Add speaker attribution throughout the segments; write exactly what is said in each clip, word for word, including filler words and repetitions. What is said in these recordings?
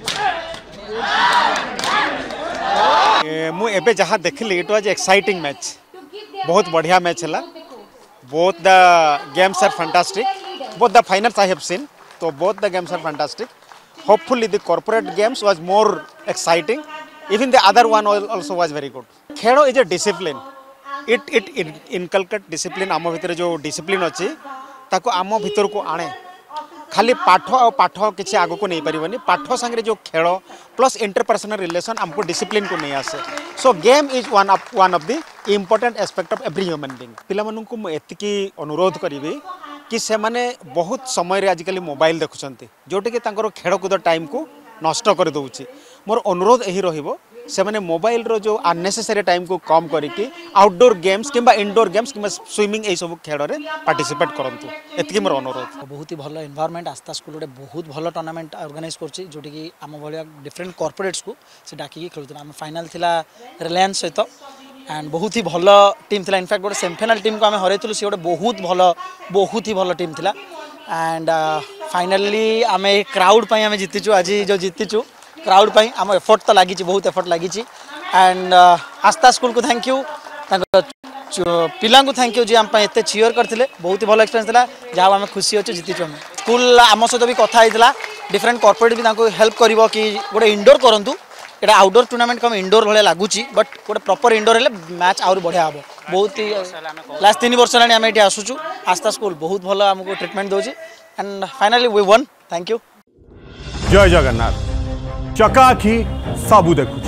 Speaker 1: मु एबे जहाँ देखली इट वाज एक्साइटिंग मैच बहुत बढ़िया मैच है both the games are fantastic both the finals I have seen तो both the games are fantastic hopefully the corporate games was more exciting even the other one also was very good खेल is a discipline it it inculcate discipline आम भितर जो discipline अच्छी ताको आम भितर को आने खाली पाठ और पाठ किसी आग को नहीं पारिबनी पाठ सांगे जो खेल प्लस इंटरपर्सनल रिलेशन आमको डिसिप्लिन को नहीं आसे so game is one of one of the important aspect of every human being पिला माननकु मु एतिकी अनुरोध करिवि कि से माने बहुत समय रे आजिकली मोबाइल देखुछंती जोटे कि तांकर खेल कूद टाइम को नष्ट कर दउची मोर अनुरोध यही रहिबो से माने मोबाइल रो जो अननेसेसरी टाइम को कम करिकी आउटडोर गेम्स किंबा इंडोर गेम्स किंबा स्विमिंग ए सब खेल रे पार्टिसिपेट करंतु एतिकी मोर अनुरोध
Speaker 2: बहुत ही भलो एनवायरनमेंट आस्था स्कूल गोटे बहुत भलो टूर्नामेंट ऑर्गेनाइज करछि जोटी कि आम भलिया डिफरेंट कॉर्पोरेट्स को से डाकी खेलुथि आम फाइनल थिला रिलायंस सहित एंड बहुत ही भलो टीम थिला इनफैक्ट गोटे सेमीफाइनल टीम को आम हरैतलु से गोटे बहुत भलो बहुत ही भलो टीम थिला एंड फाइनली आम क्राउड पई आम जीतिचु आज जो जीतिचु क्राउड पाई आम एफर्ट तो लगी बहुत एफर्ट लगी एंड आस्था स्कूल को थैंक यू पिला को थैंक यू जी आम एत चियर करते बहुत ही भल एक्सपीरियंस था जहाँ आम खुशी अच्छे जीतीचु आम स्कूल आम सहित भी कथा होता डिफरेंट कॉर्पोरेट भी हेल्प कर कि गोटे इंडोर करूँ यहाँ आउटडोर टूर्नामेंट कम इंडोर भाई लगुच बट गोटे प्रॉपर इंडोर हेल्ले मैच आउर बढ़िया हम बहुत ही लास्ट तीन वर्ष है आम ये आसुचु आस्था स्कूल बहुत भल आमको ट्रिटमेंट दूसरी and finally we won thank you
Speaker 3: जय जगन्नाथ चकाखी सबू देखु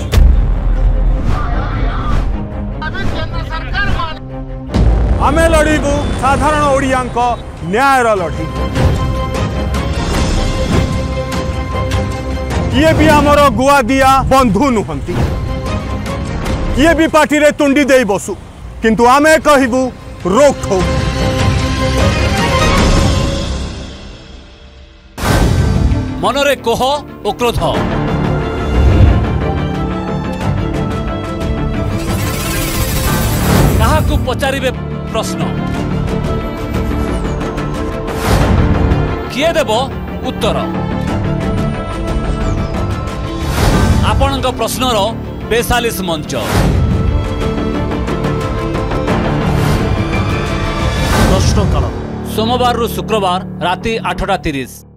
Speaker 3: आमे लड़ीबू साधारण ओडिया न्यायर लड़ी किए भी आमर गुआ दिया बंधु नुहंती किए भी पार्टी रे तुंडी दे बसु किंतु आमे कहबू रोक ठोक
Speaker 4: मनरे कोह ओ क्रोध काहाकू पचारिबे प्रश्न किए देव उत्तर आपणक प्रश्नर बेसालीस मंच प्रश्नकाल सोमवार रु शुक्रवार राति आठटा तीस।